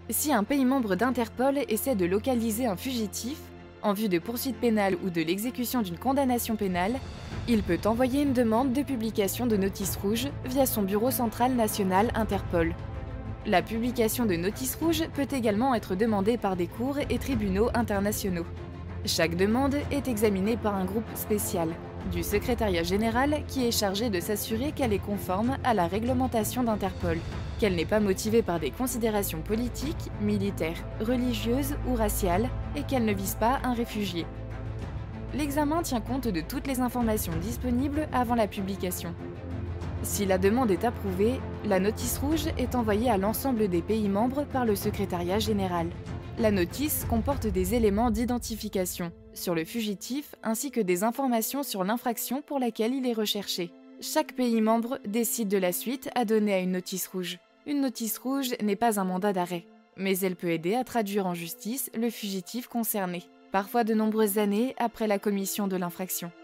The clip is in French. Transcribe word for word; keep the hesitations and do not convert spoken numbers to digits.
Si un pays membre d'Interpol essaie de localiser un fugitif, en vue de poursuites pénales ou de l'exécution d'une condamnation pénale, il peut envoyer une demande de publication de notice rouge via son bureau central national Interpol. La publication de notices rouges peut également être demandée par des cours et tribunaux internationaux. Chaque demande est examinée par un groupe spécial du secrétariat général qui est chargé de s'assurer qu'elle est conforme à la réglementation d'Interpol, qu'elle n'est pas motivée par des considérations politiques, militaires, religieuses ou raciales et qu'elle ne vise pas un réfugié. L'examen tient compte de toutes les informations disponibles avant la publication. Si la demande est approuvée, la notice rouge est envoyée à l'ensemble des pays membres par le secrétariat général. La notice comporte des éléments d'identification sur le fugitif ainsi que des informations sur l'infraction pour laquelle il est recherché. Chaque pays membre décide de la suite à donner à une notice rouge. Une notice rouge n'est pas un mandat d'arrêt, mais elle peut aider à traduire en justice le fugitif concerné, parfois de nombreuses années après la commission de l'infraction.